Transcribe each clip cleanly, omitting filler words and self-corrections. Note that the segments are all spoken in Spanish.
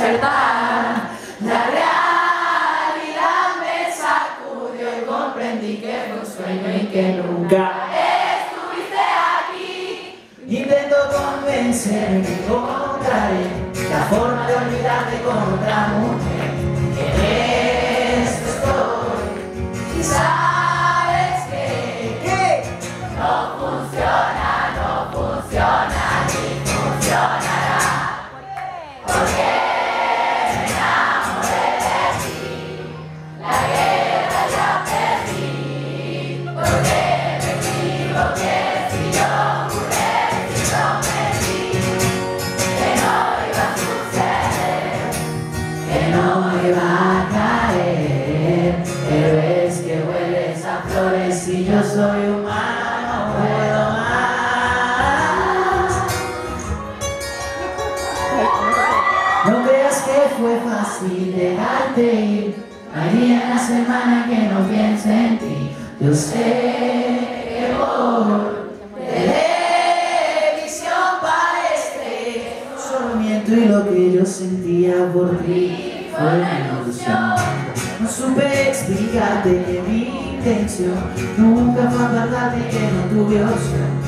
despertar. La realidad me sacudió y comprendí que fue un sueño y que nunca estuviste aquí. Intento convencerme que encontraré la forma de olvidarte con otra mujer. En esto estoy y sabes que no funciona, no funciona, ni funcionará. Porque me enamoré de ti, la guerra ya perdí. Porque me equivoqué, si yo juré, si prometí que no iba a suceder, que no iba a caer. Pero es que hueles a flores y yo soy humano, no puedo más. no creas que fue fácil dejarte ir. Hay día en la semana que no piense en ti. Yo sé que por televisión parece Solo miento y lo que yo sentía por ti fue una ilusión. No supe explicarte que mi intención nunca fue apartarte, que no tuve opción.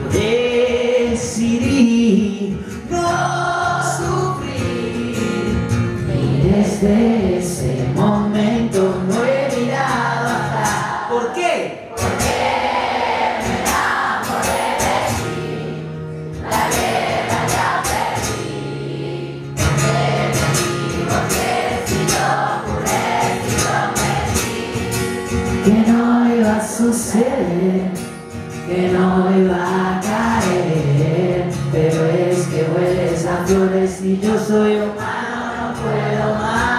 Decidí no sufrir y desde ese momento no he mirado atrás. ¿Por qué? que no iba a suceder, que no iba a caer. Pero es que hueles a flores y yo soy humano, no puedo más.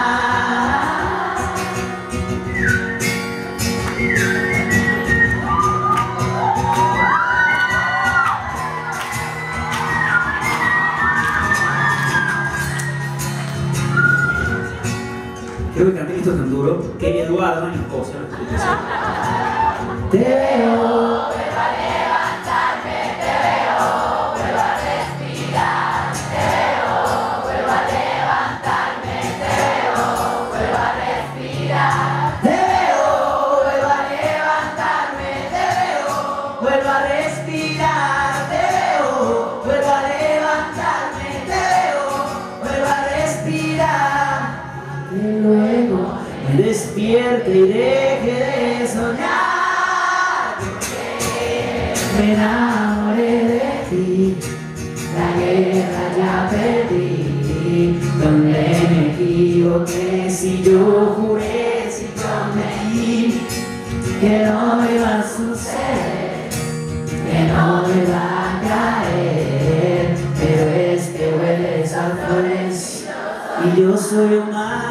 Creo que canté esto tan duro que Eduardo, mi esposa, lo escucha así. Te veo, vuelvo a levantarme, te veo, vuelvo a respirar. Te veo, vuelvo a levantarme, te veo, vuelvo a respirar. Te veo, vuelvo a levantarme, te veo, vuelvo a respirar. Te veo, vuelvo a levantarme, te veo, vuelvo a respirar. Y luego Me despierte y deje de soñar. me enamoré de ti, la guerra ya perdí. Donde me equivoqué, si yo juré, si prometí que no iba a suceder, que no iba a caer. Pero es que hueles a flores Y yo soy humano.